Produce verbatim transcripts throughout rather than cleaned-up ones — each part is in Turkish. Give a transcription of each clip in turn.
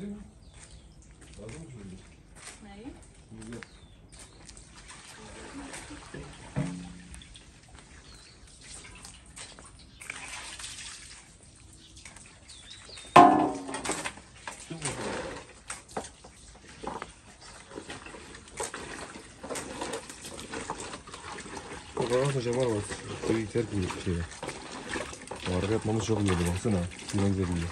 verir mi? Lazım mı şimdi? Neyi? Şimdi. O kadar taşa var var. Suyu terk ediyor şeye. Araba yapmamız çok iyi oldu baksana. Suyuna güzel gidiyor.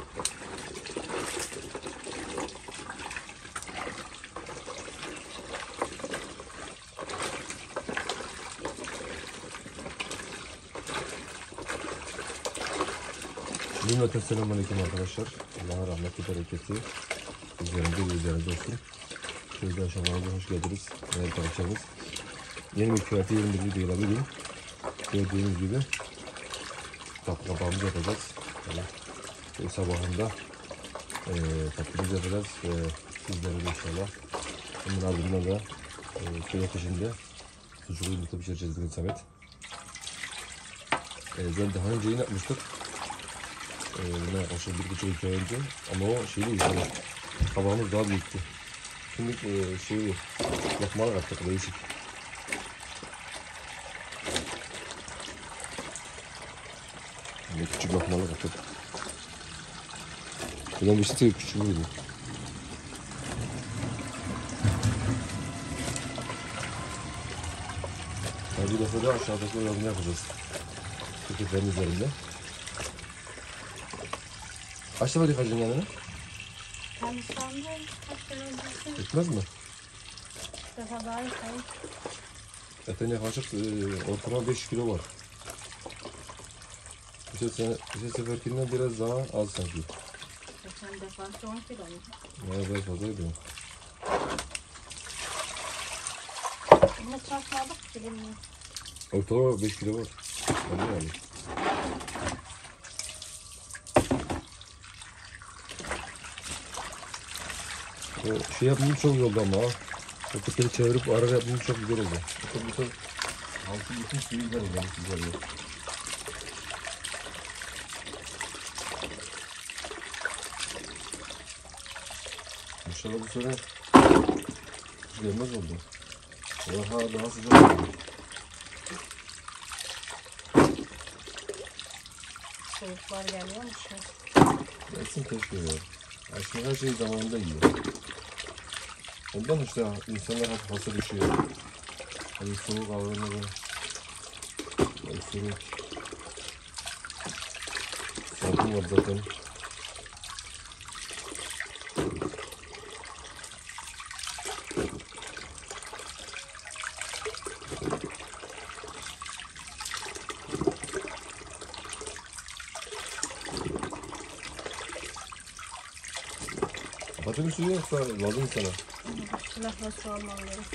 Cümleten selamünaleyküm arkadaşlar. Allah'a rahmeti bereketi üzerinde üzerinde olsun. Şöyle aşamalarına hoş geldiniz. Değerli arkadaşlarımız. Yeni bir kıyafeti yirmi bir videoyla bugün gördüğünüz gibi tatlı kabağımızı yapacağız. Yani sabahında e, tatlımızı yapacağız ve sizlere de inşallah bunun ardından da e, köy ateşinde sucuklu yumurta pişireceğiz bugün Samet. E, ben daha önce yine yapmıştık. E, buna yaklaşık bir buçuk iki ay önce ama o şeydi yani kabağımız daha büyüktü. Şimdi e, şeyi yapmalar yaptık değişik. Ne küçük lokmalar yaptık. Buradan bir şey küçük muydu? Yani bir defa da aşağıdaki yorumunu yapacağız. Paketlerin üzerinde. Kaç defa yıkacaksın yanına? Ben İstanbul'da kaç sene öncesi Etmez mi? bir defa daha yıkayım. Zaten yaklaşık e, ortalama beş kilo var. Geçen sene, geçen seferkinden biraz daha az sanki. Geçen defa on kilo mu? Ne biraz fazlaydı. Bunu çarpmadık ki bilmiyorum. Ortalama beş kilo var. Hadi yani. O şey yapmam çok iyi oldu ama ha. O tekeri çevirip arada yapmam çok güzel oldu. Bütün bütün altı bütün suyu güzel oldu. Güzel oldu. İnşallah bu sene gelmez oldu. Daha daha sıcak oldu. Soğuklar geliyormuş ya. Gelsin keşke ya. Aslında her şey zamanında yiyor. Ondan işte insanlar hep hasta düşüyor. Hani soğuk avranları, öksürük, salgın var zaten. Başka bir şey yoksa lazım sana. Silahla su almam gerek.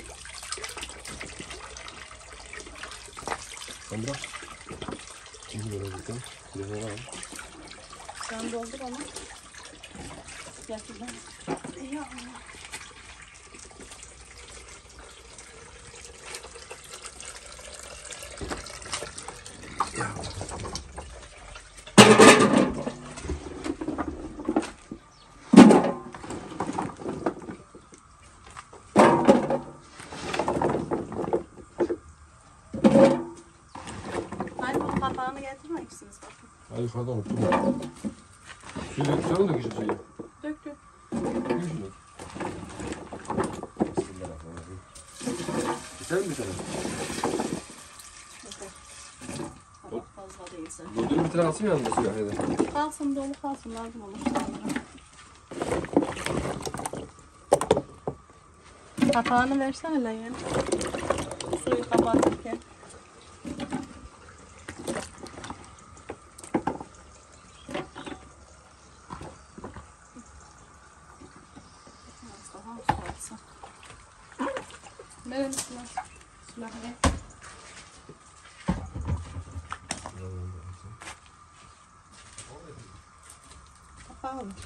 Sen bırak. Şimdi böyle gittim. Silahları al. Sen doldur onu. Getir ben. Ya Allah. Hadi bunun kapağını getirmek misiniz bakın. Hadi yukarıdan unuttum. Suyu döküyorum da geçin suyu. Dök dök. Dökün şunu. Bismillahirrahmanirrahim. Biter mi bir tane? Kabak fazla değilse. Doldurun bir tane alsın mı yanında suyu? Hadi. Kalsın dolu kalsın lazım olur. Kapağını versene lan yani. Suyu kapatırken. Az daha su atsa. Verin silah. Silah ver. Kapağı mı?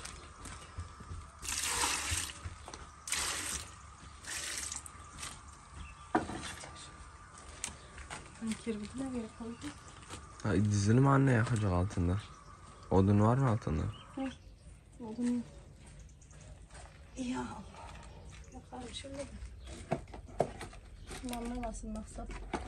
Kirbitine göre koydum. Ha, dizini mi anne yakacak altında? Odun var mı altında? Odun yok. Ya Allah. Bakalım şimdi. Anlamasın maksat.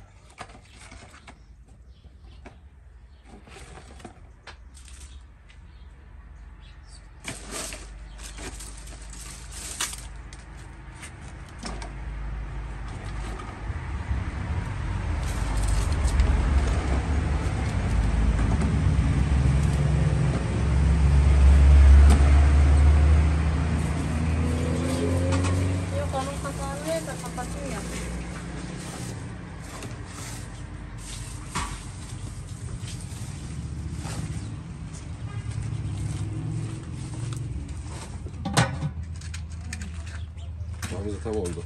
Yok onun kapağını ver de kapatayım ya. Hamza tam oldu.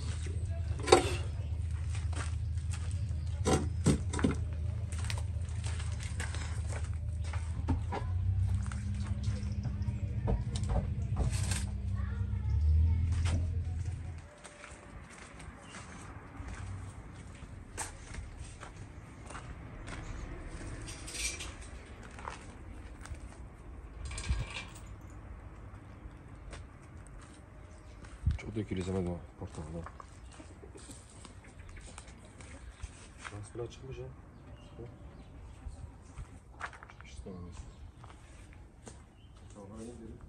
Çok dökülü izlemedim ha portakaldan. Nasıl biraz çıkmış ya? İşte tamam. Tamam hadi gidelim.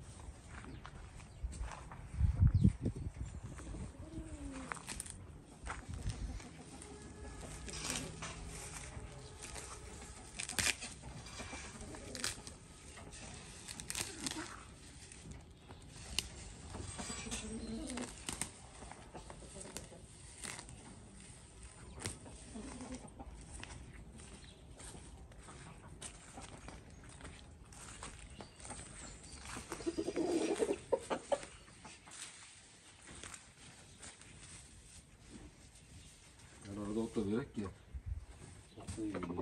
Yani arada otla direkt ki. Otla iyi geliyor.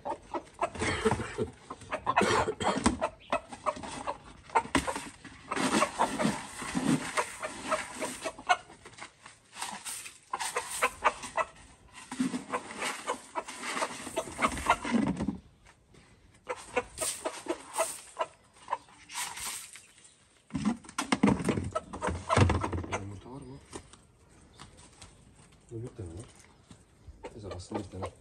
Yumurta var mı? Bir tane var. Neyse aslında bir tane.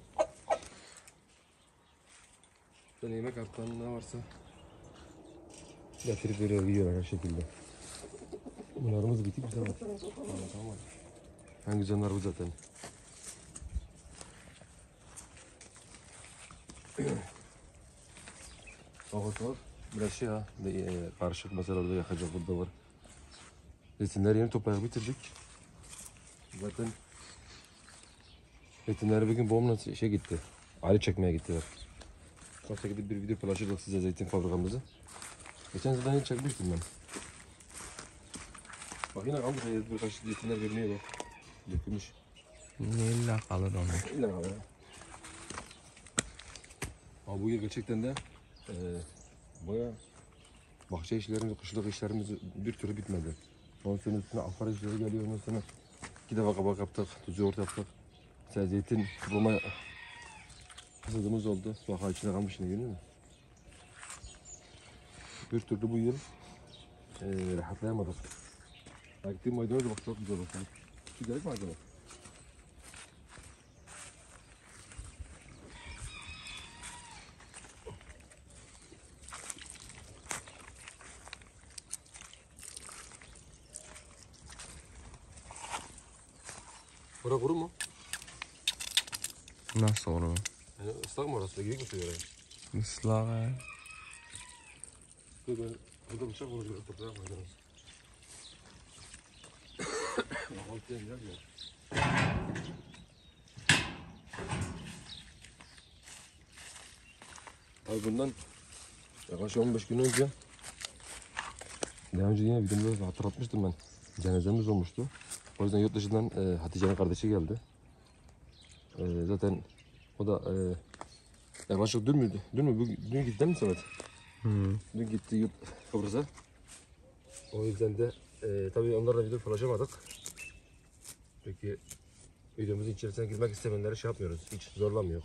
Böyle yemek artlarında ne varsa getirip veriyor, yiyorlar her şekilde. Bunlarımız bitik bize var. Tamam tamam. En güzeller bu zaten. Oğuz var. Biraz şey ha. E, karışık mesela orada yakacak burada var. Zeytinleri yeni toplayarak bitirdik. Zaten zeytinleri bir gün babamla şey gitti. Ali çekmeye gittiler. Sonra gidip bir video paylaşacak size zeytin fabrikamızı. Geçen zaten hiç çekmiştim ben. Bak yine kalmış birkaç zeytinler görünüyor bak. Dökülmüş. Ne illa kalır onu. İlla kalır ya. Ama bu yıl gerçekten de e, baya bahçe işlerimiz, kışlık işlerimiz bir türlü bitmedi. Ondan sonra üstüne afar işleri geliyor. Ondan sonra iki defa kabak yaptık, tuzu yoğurt yaptık. Mesela zeytin bulma fırsatımız oldu. Bak içine kalmış yine görüyor musun? Bir türlü bu yıl e, rahatlayamadık. Gittiğim maydanoz da bak çok güzel bak. Şu gerek maydanoz. Bura kuru mu? Nasıl olur? Yani ıslak mı orası? Gidik mi suya oraya? Islak ha. Dur ben burada bıçak vuracağım. Toprağa maydanoz. Kahvaltıya gider mi? Abi bundan yaklaşık on beş gün önce daha önce yine videomda hatırlatmıştım ben. Cenazemiz olmuştu. O yüzden yurt dışından e, Hatice'nin kardeşi geldi. E, zaten o da e, yaklaşık dün müydü? Dün mü? Bugün, dün gitti değil mi Samet? Hı. Dün gitti yurt Kıbrıs'a. O yüzden de e, tabii onlarla video paylaşamadık. Peki videomuzun içerisine girmek istemeyenleri şey yapmıyoruz. Hiç zorlamıyor.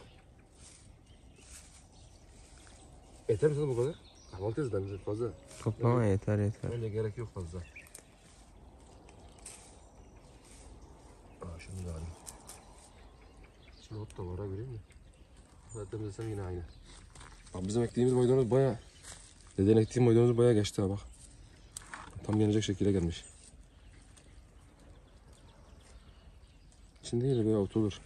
Yeter mi sana bu kadar? Kahvaltı yazıdan fazla. Toplama yeter yeter. Bence gerek yok fazla. Not da var ha, göreyim mi? Zaten desem yine aynı. Bak bizim ektiğimiz maydanoz baya... Deden ektiğim maydanoz baya geçti ha bak. Tam yenecek şekilde gelmiş. İçinde yine böyle ot olur.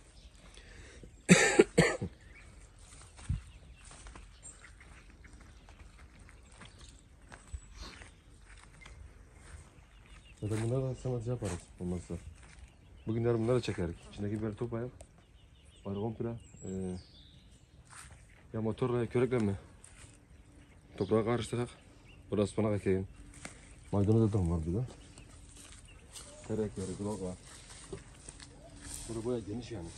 Zaten bunları da sanatçı yaparız olmazsa. Bugünler bunları da çekerik. İçindeki biberi toplayıp bari komple e, ya motorla ya körekle mi toprağa karıştırarak biraz ıspanak ekeyim. Maydanoz da var burada. Tere ekleri, kulak var. Burası bayağı geniş yani.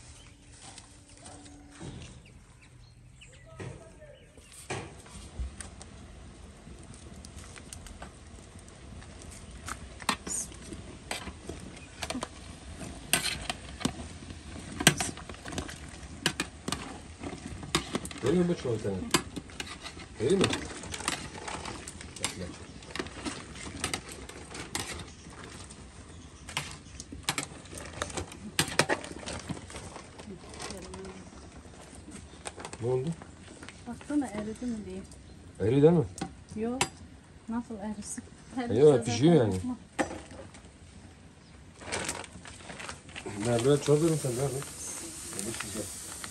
Değil mi bu çoğu senin? Değil mi? Ne oldu? Baksana eridi mi diye. Eri değil mi? Yok. Nasıl erisin? Yok, pişiyor yani. Nerede çorba sen nerede? Ne pişecek?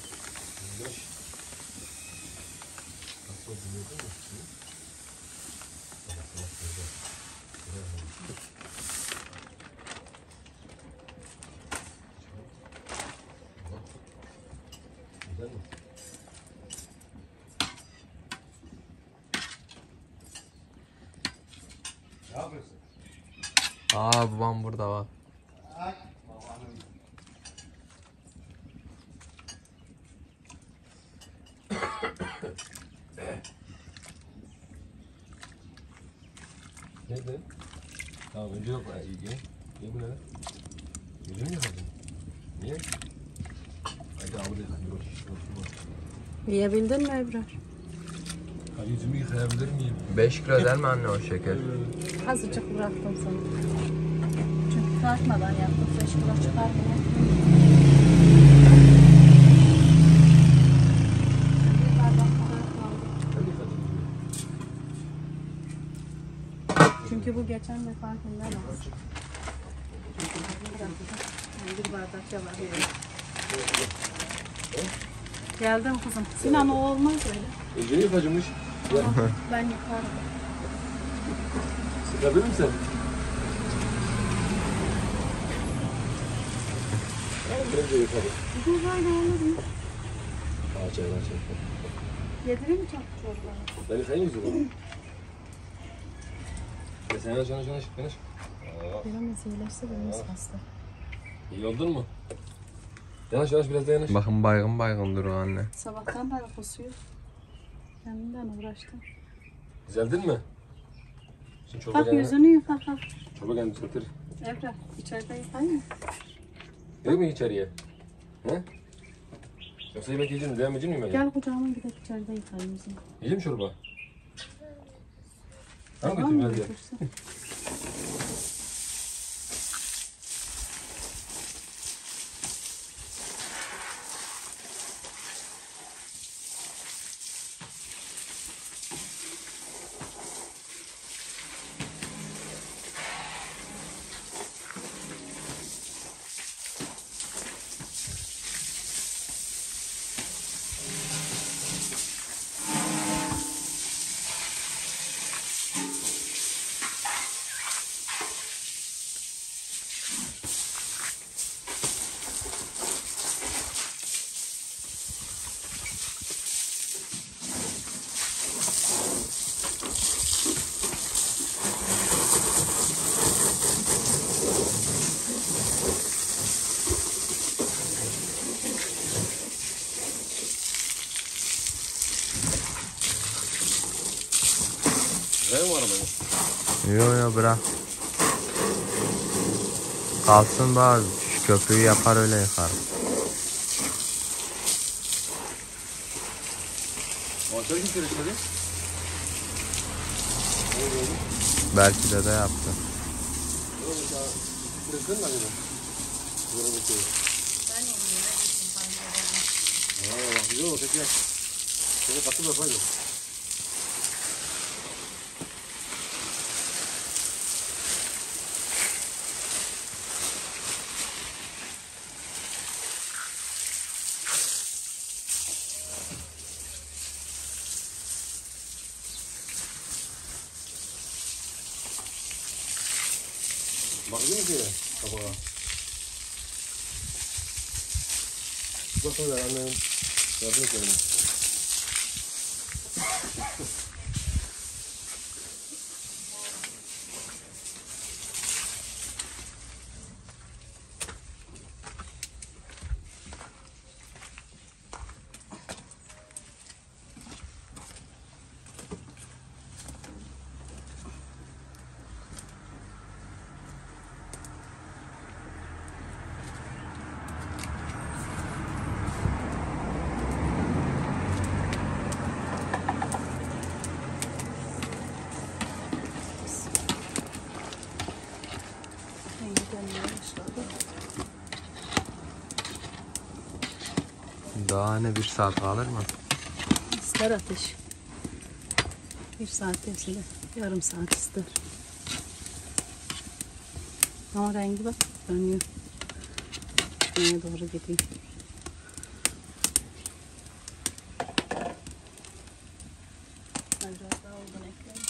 Ne yapıyorsun? Aa babam burada bak. Neydi? Tamam önce yok. İyi. Niye bu ne? Yüzünü mü yıkadın? Niye? Hadi abi de yıkadın. Yiyebildin mi Ebrar? Hadi yüzümü yıkayabilir miyim? beş kilo der mi anne o şeker? Azıcık bıraktım sana. Çünkü tartmadan yaptım. Beş kilo çıkar mı? Bir bardak kadar kaldı. Ben yıkadım. Çünkü bu geçen de farkından az. Yani bir bardak yalan veriyor. Geldim kızım. Sinan o olmaz öyle. Önce yıkacımış. Ben yıkarım. Sıkabilir misin? Önce yıkadım. Bu böyle olur mu? Aç aç aç. Yedireyim mi çok çorba? Ben yıkayayım yüzümü. Ya sen yanaş yanaş yanaş yanaş. Birimiz iyileşse birimiz hasta. İyi oldun mu? Yanaş yanaş biraz da yanaş. Bakın baygın baygın duruyor anne. Sabahtan beri kusuyor. Kendimden uğraştım. Düzeldin mi? Şimdi çorba Kalk kendine- yüzünü yıka kalk. Çorba kendini sıkıtır. Evra içeride yıkayayım mı? Değil mi içeriye? He? Yoksa yemek yiyecek mi? Devam edecek miyim ben? Gel kucağıma gidelim içeride yıkayayım yüzünü. Yiyecek mi çorba? Tamam Tamam mı? götür hadi. Götürsün. Ver mi arabayı? Yo yo bırak. Kalsın bazı şu köpüğü yapar öyle yıkar. Ağaçları kim kirişledi? Belki de de yaptı. Kirişledin mi acaba? Zora bakıyorum. Ben onu yere gittim. Aa, bak güzel oldu peki ya. Şöyle katı da koydum. Bakıyor musun ya kabağa? Bak öyle annem yardım et bana. Daha hani bir saat kalır mı? İster ateş. Bir saat tepside. Yarım saat ister. Ama rengi bak dönüyor. Neye doğru gidiyor. Ben biraz daha olgun eklerim.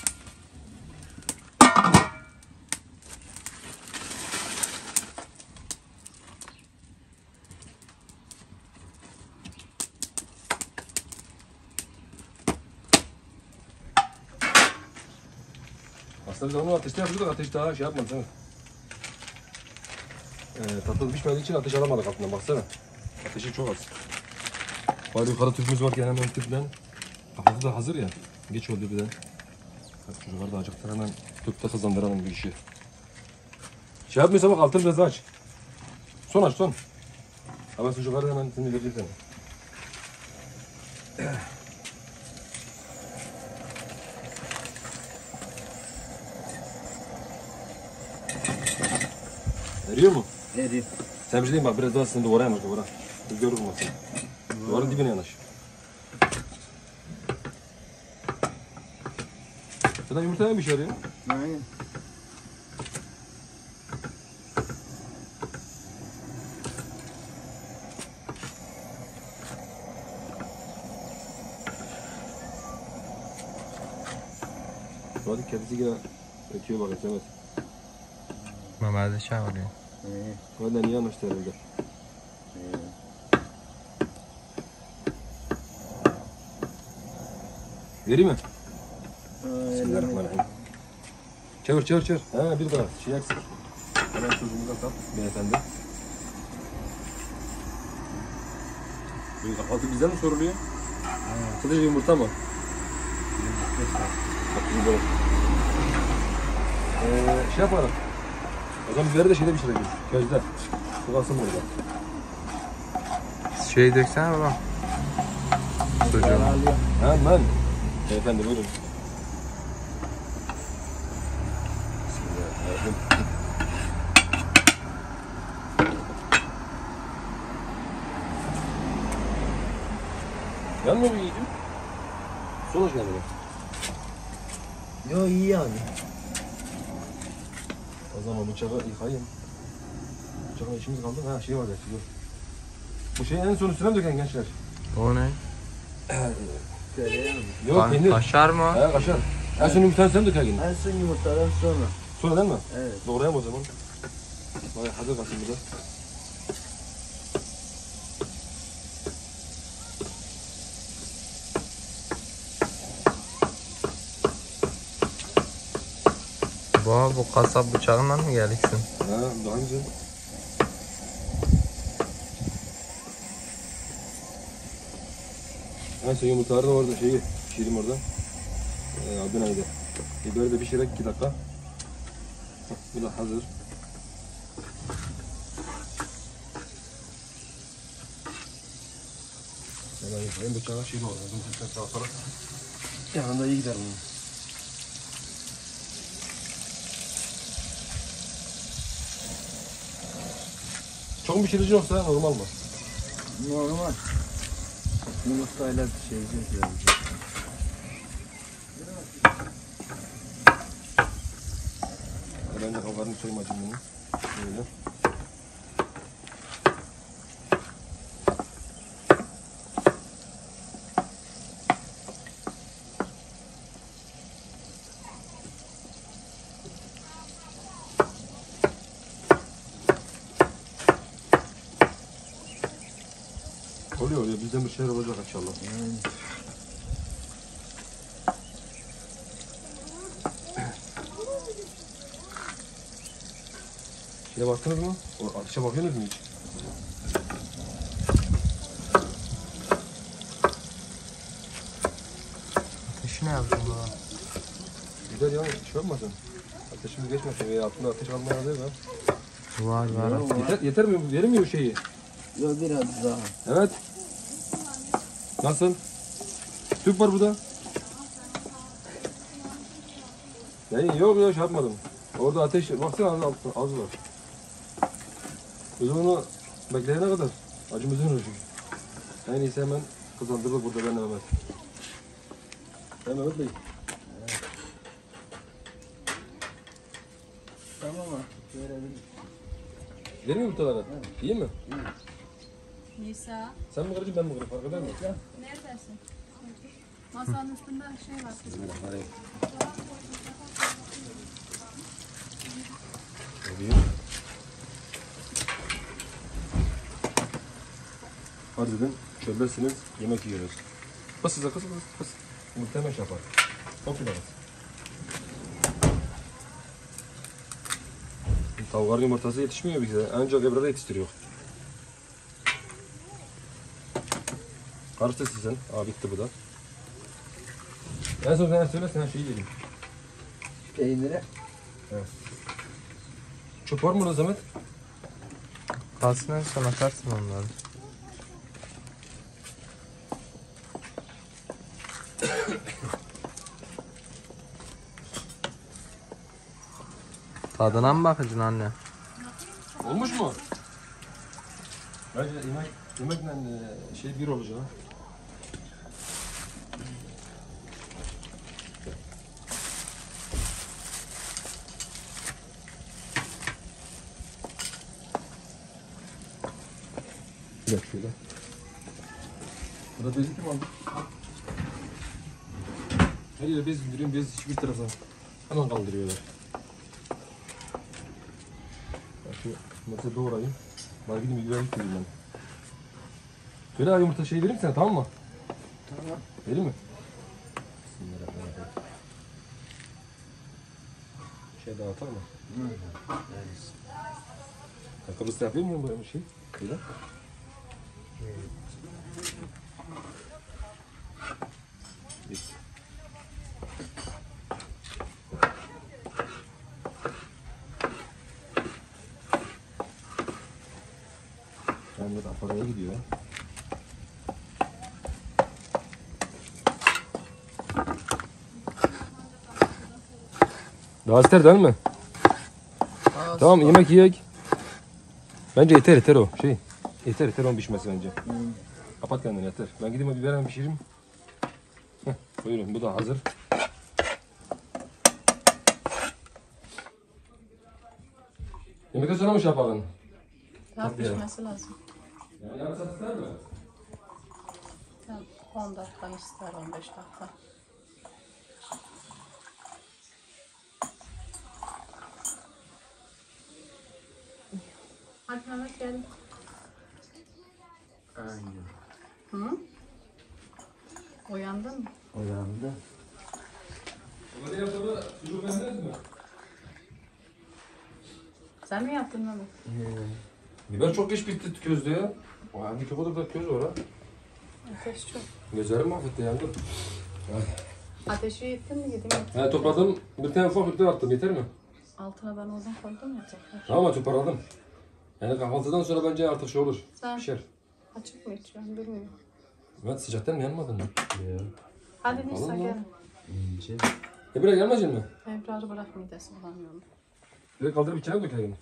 Aslında biz onu ateşte yapıyorduk, ateş daha şey yapmadı değil mi? Ee, tatlı pişmediği için ateş alamadık altından, baksana. Ateşi çok az. Bari yukarı tüpümüz varken hemen tüpten. Kafası da hazır ya, geç oldu birden. Çocuklar da acıktı, hemen tüpte hızlandıralım bir işi. Şey yapmıyorsa bak altını biraz aç. Son aç son. Hemen çocukları hemen sinirlenecek seni. Eriyor mu? Eriyor. Sen bir şey diyeyim bak, biraz daha seni duvara yanaş duvara. Rüzgar vurmasın. Duvarın dibine yanaş. Zaten yumurta yemiş arıyor. Aynen. Hadi kedisi yine ötüyor bak, ötemez. Mehmet'i çağırıyor. İyi. Hadi niye yanaştı herhalde? İyi. Vereyim mi? Aynen. Bismillahirrahmanirrahim. Çevir çevir çevir. Ha bir daha şey eksik. Hemen çocuğumuza tat beyefendi. Bu kahvaltı bizden mi soruluyor? Sadece yumurta mı? Bak şimdi böyle. Ee, şey yapalım. O zaman biberi de şeyde pişireceğiz. Közde. Bu kalsın burada. Şey döksene baba. Sucuğu. Hemen. Beyefendi buyurun. Bismillahirrahmanirrahim. Yanmıyor mu yiyeceğim? Sonuç geldi. Yo iyi yani. O zaman bıçağı yıkayayım. Bıçakla işimiz kaldı. Ha şey var ya. Dur. Bu şeyi en son üstüne mi döken gençler? O ne? Tereyağı mı? Yok Ka- peynir. Kaşar mı o? Ha kaşar. En son yumurtanı sen döker yine. En son yumurtadan sonra. Sonra değil mi? Evet. Doğrayalım o zaman. Vay hadi kalsın burada. Bu, bu kasap bıçağından mı geliksin? Ha daha güzel. En son yumurtaları da orada şeyi pişireyim orada. Ee, adı neydi? Biberi de pişirerek iki dakika. Hah, bu da hazır. Hemen yıkayayım bıçağı şey doğru. Bunu sağ taraf. Yanında iyi gider bunun. Çok mu pişirici yoksa normal mı? Normal. Yumurtayla pişireceğiz yani. Ben de kabarını soyayım acımını. Böyle. Oluyor oluyor. Bizden bir şeyler olacak inşallah. Yani. Şeye baktınız mı? O ateşe bakıyorsunuz mu hiç? Ateşi ne yaptın baba? Güzel ya. Şey olmasın. Ateşimiz geçmesin veya altında ateş almaya değil ha. Var var. Yeter, yeter mi? Verir mi bu şeyi? Yok biraz daha. Evet. Nasıl? Tüp var burada. Yani yok yok şey yapmadım. Orada ateş, baksana az, az, az var. Biz onu bekleyene kadar acımızın ölçü. En iyisi hemen kızandırılır burada ben Mehmet. Ben Mehmet Bey. Tamam artık verebilirim. Verir mi bu tarafa? İyi mi? Nisa. Sen mi kırıcın ben mi kırıcım fark eder mi? Neredesin? Masanın üstünde şey var. Bismillahirrahmanirrahim. Harbiden çöldesiniz, yemek yiyoruz. Kız size kız kız kız. Muhtemelen şey yapar. Çok güzel. Tavukların yumurtası yetişmiyor bize. Ancak Ebrar'da yetiştiriyor. Karıştır sizin. Aa bitti bu da. En son sen söyle sen şeyi vereyim. Peynire. Çöp var mı orada Samet? Kalsın en son atarsın onları. Tadına mı bakacaksın anne? Olmuş mu? Bence yemek, yemekle e, şey bir olacak ha. Bir dakika şöyle. Burada bezi kim aldı? Her yere bez indiriyorum, bez hiçbir tarafa hemen kaldırıyorlar. Ben şu yumurtayı doğrayayım. Bana gideyim biber yıkayayım ben. Söyle abi yumurta şey vereyim sana tamam mı? Tamam. Vereyim mi? Bismillahirrahmanirrahim. Şey daha atar mı? Hı. Veririz. Ayakkabısı yapayım mı böyle bir şey? Şöyle. Git. Ben de aparaya gidiyor. Daha ister değil mi? Aa, Tamam süper. yemek yiyek. Bence yeter yeter o şey. Yeter yeter onun pişmesi bence. Hı. Kapat kendini yeter. Ben gideyim biber hemen pişireyim. Heh, buyurun bu da hazır. Yemekten sonra mı şey yapalım? Daha Tabii ya. pişmesi lazım. Yani yarım saat ister mi? Sen on dakika ister, on beş dakika. Hadi Mehmet gel. Aynen. Hı? Uyandın mı? Uyandı. Hadi yapalım. Sucuk beğendiniz mi? Sen mi yaptın Mehmet? Hı. Biber çok geç bitti közde ya. O halde ki kadar da köz var ha. Ateş çok. Gözlerim mahvetti yandım. Ateşi yettin mi gideyim? He topladım. Bir tane ufak bir attım yeter mi? Altına ben oradan koydum ya tekrar. Tamam toparladım. Yani kahvaltıdan sonra bence artık şey olur. Sen Pişer. açık mı içiyorsun bilmiyorum. Evet sıcaktan mı yanmadın mı? Ya. Hadi Nisa Yapalım mı? gel. İnce. E buraya gelmeyecek mi? Ebrar'ı bırak midesi bulamıyorum. Direkt kaldırıp içine mi dökelim?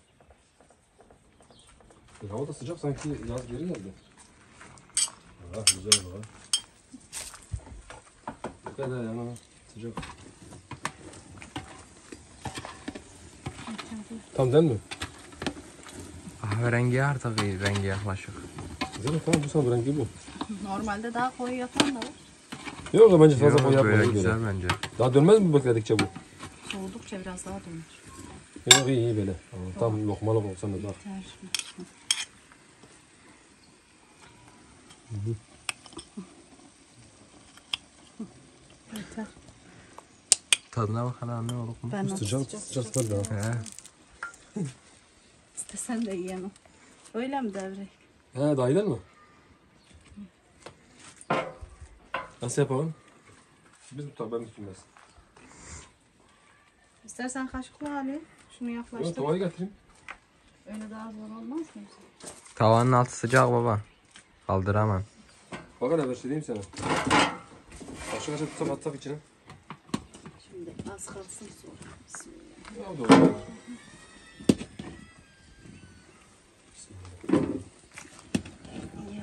E, hava da sıcak sanki yaz geri geldi. Ah güzel baba. Dikkat et yani. Sıcak. Tam değil mi? Kahverengi artık iyi, rengi yaklaşık. Güzel mi? Tamam bu sana rengi bu. Normalde daha koyu yapan da var. Yok bence fazla koyu Yok, yapma. böyle iyi güzel böyle. bence. Daha dönmez mi bekledikçe bu? Soğudukça biraz daha dönür. Yok iyi iyi böyle. Ama tam lokmalık olsan da bak. Yeter. Yeter. Tadına bakalım anne olur mu? Ben nasıl Sıcak sıcak sıcak sıcak sıcak daha. He. İstesen de yiyemem. Öyle mi devrek? He daha iyi değil mi? Nasıl yapalım? Biz tutar ben tutmaz. İstersen kaşıkla alayım. Şunu Yok yaklaştır. tavayı getireyim. Öyle daha zor olmaz mı? Tavanın altı sıcak baba. Kaldıramam. Bak hele bir şey diyeyim sana. Kaşık kaşık tutak atsak içine. Şimdi az kalsın sonra. Bismillah. Ya doğru. Ya.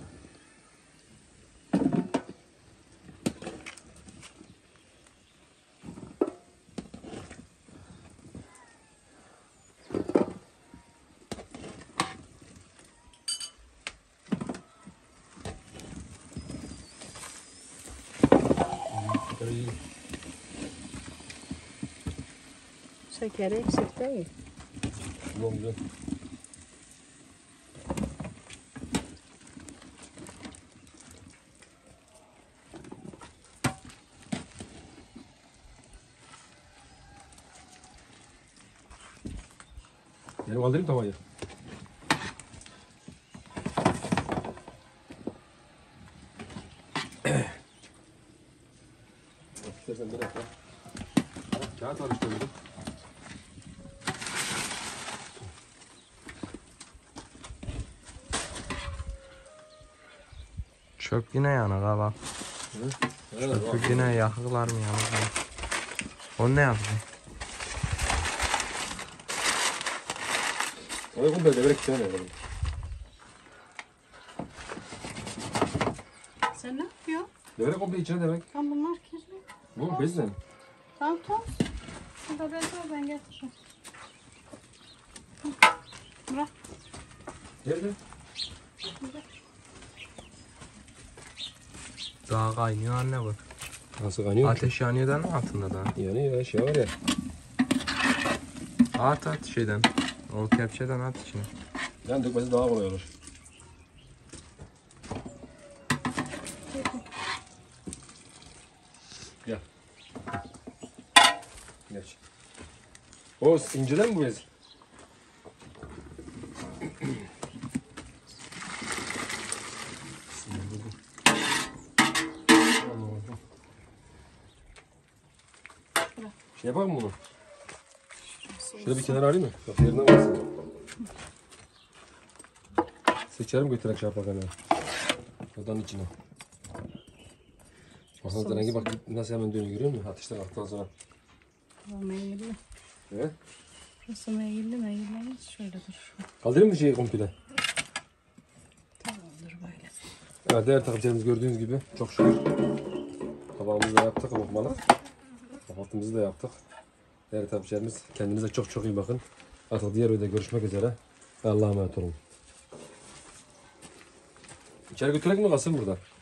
İyi. Şekeri eksik değil. Güzel güzel. Yani kaldırayım tavayı. İstersen bir dakika. Kağıt al işte burada. Çöp yine yanık ha bak. Evet, Çöp yine yakıklar mı yanık mı? O ne yaptı? Oraya komple devrek içine yapalım. Sen ne yapıyorsun? Devrek komple içine devrek. Tam bunlar kirli. Bu bezle. Tamam toz. Şurada bez var ben getiririm. Hı. Bırak. Nerede? Daha kaynıyor anne bak. Nasıl kaynıyor? Ateş yanıyor da ne altında da? Yani ya şey var ya. At at şeyden. O kepçeden at içine. Yani dökmesi daha kolay olur. Gel. Geç. O inceden mi bu bez? Şey yapalım mı bunu? Şöyle bir kenara alayım mı? Bak yerinden varsın. Seçerim götürerek şey yapar hemen. Odanın içine. Baksana rengi bak nasıl hemen dönüyor görüyor musun? Ateşten kalktıktan sonra. O meyilli. Evet. Burası meyilli meyilli. Şöyle dur. Kaldırayım mı şeyi komple? Tamamdır böyle. Evet değerli takipçilerimiz gördüğünüz gibi çok şükür. Tabağımızı da yaptık lokmalık. Kahvaltımızı da yaptık. Değerli takipçilerimiz kendinize çok çok iyi bakın. Artık diğer videoda görüşmek üzere. Allah'a emanet olun. İçeri götürek mi kalsın burada?